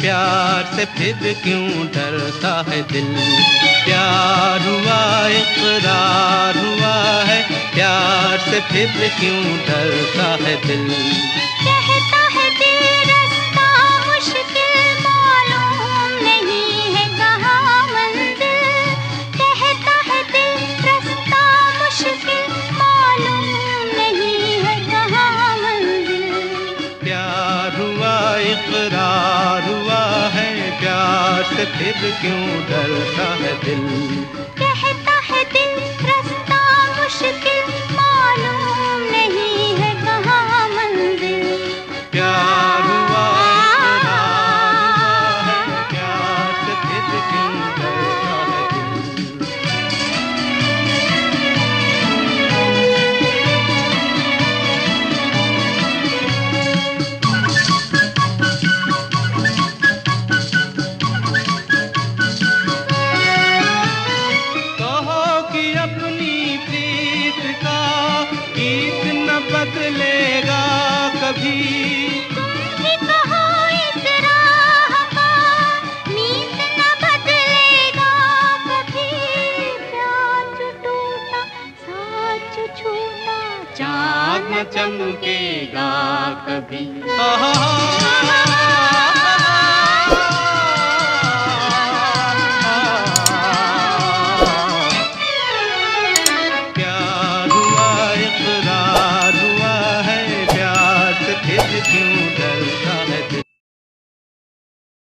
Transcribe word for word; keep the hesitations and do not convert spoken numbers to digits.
प्यार से फिर क्यों डरता है दिल। प्यार हुआ इकरार हुआ है, प्यार से फिर क्यों डरता है दिल। कहता है दिल रास्ता मुश्किल मालूम नहीं है कहाँ मंजिल। कहता है दिल रास्ता मुश्किल मालूम नहीं है कहाँ मंजिल। प्यार हुआ इकरार हुआ है, प्यार से फिर क्यों डरता है दिल। कहता है दिल रास्ता मुश्किल मालूम नहीं है कहाँ मंजिल। प्यार हुआ इकरार हुआ है, प्यार से फिर क्यों डरता है दिल। बदलेगा कभी तुम ही कहो इस राह का नीत न बदलेगा कभी। प्यार जो टूटा साथ जो छूटा चाँद न चमकेगा कभी। क्यों डरता